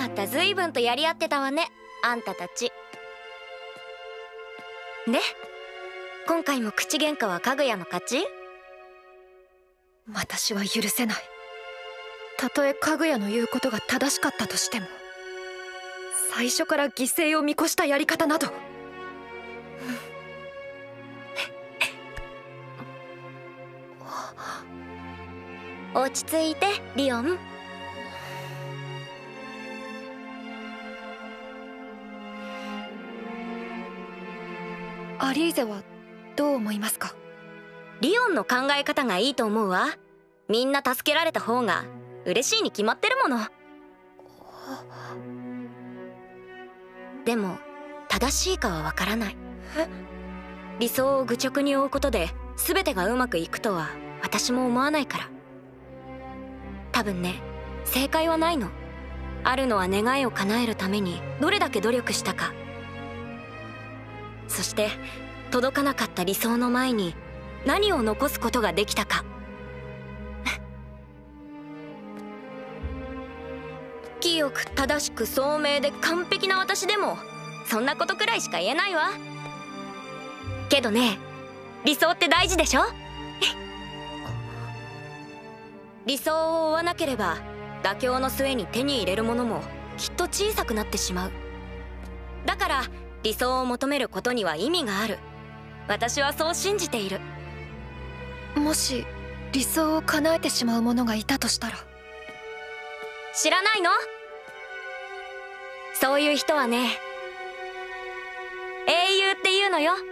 また随分とやり合ってたわね、あんたたち。で、今回も口喧嘩はかぐやの勝ち？ 私は許せない。たとえかぐやの言うことが正しかったとしても、最初から犠牲を見越したやり方など。 落ち着いて、リオン。 アリーゼはどう思いますか？ リオンの考え方がいいと思うわ。みんな助けられた方が嬉しいに決まってるもの。でも正しいかはわからない。理想を愚直に追うことで全てがうまくいくとは私も思わないから。多分ね、正解はないの。あるのは願いを叶えるためにどれだけ努力したか。そして届かなかった理想の前に何を残すことができたか。清く正しく聡明で完璧な私でもそんなことくらいしか言えないわ。けどね、理想って大事でしょ？理想を追わなければ妥協の末に手に入れるものもきっと小さくなってしまう。だから理想を求めることには意味がある。私はそう信じている。 もし理想を叶えてしまう者がいたとしたら。 知らないの？そういう人はね、英雄っていうのよ。